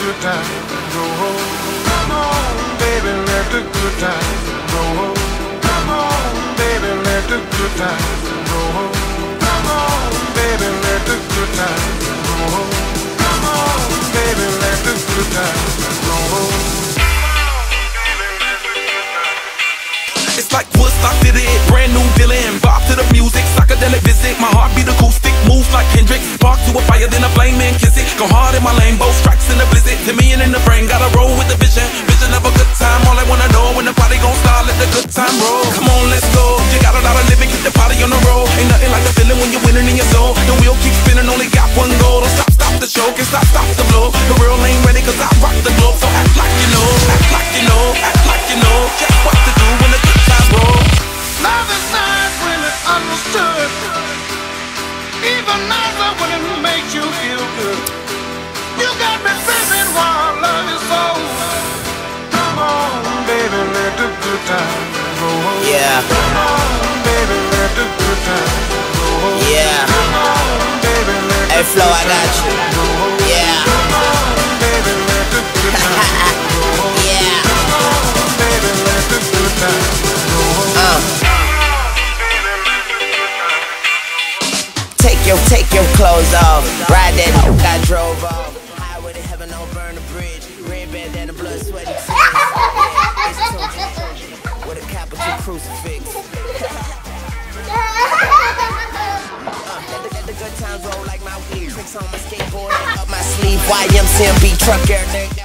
good times roll. Come on, baby, let the good times roll. Come on, baby, let the good times roll. Come on, baby, let the good times roll. Come on, baby, let the good times roll. It's like Woodstock did it, brand new Dylan. Bob to the music, psychedelic visit. My heart beat acoustic, moves like Hendrix. Spark to a fire, then a flame and kiss it. Go hard in my lane, both strikes in the blizzard. To me and in the brain, gotta roll with the vision. Vision of a good time, all I wanna know. When the party gon' start, let the good time roll. Come on, let's go. You got a lot of living, keep the party on the road. Ain't nothing like the feeling when you're winning in your soul. The wheel keeps spinning, only got one goal. Don't stop, stop the show, can't stop, stop the blow. The world ain't ready, cause I rock the globe. So act like you know, act like you know, act like you know. Just what to do when the good time roll. Love is nice when it's understood. Even nicer when it makes you feel good. You got me tripping while love is so. Come on, baby, let the good times roll. Yeah. Come on, baby, let the good times roll. Yeah. Come on, baby, let the Hey Flo, I got you. roll. Yeah. Come on, baby, let the good times roll. Yeah. Come on, baby, let the good times roll. Take your clothes off. Ride that I drove off. Highway to heaven, don't burn the bridge. Red bandana, blood, sweat, and tears. It's torture with a capital crucifix. Let the good times roll like my weed. Tricks on my skateboard, up my sleeve. YMCMB truck, everything.